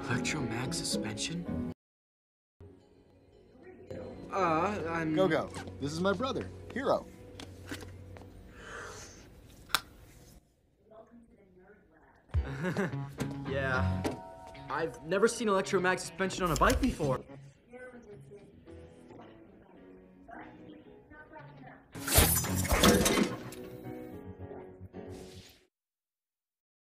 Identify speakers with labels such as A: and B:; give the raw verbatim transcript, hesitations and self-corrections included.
A: Electromag suspension? Uh, I'm...
B: Go-Go, this is my brother, Hero.
A: Yeah. I've never seen electromag suspension on a bike before.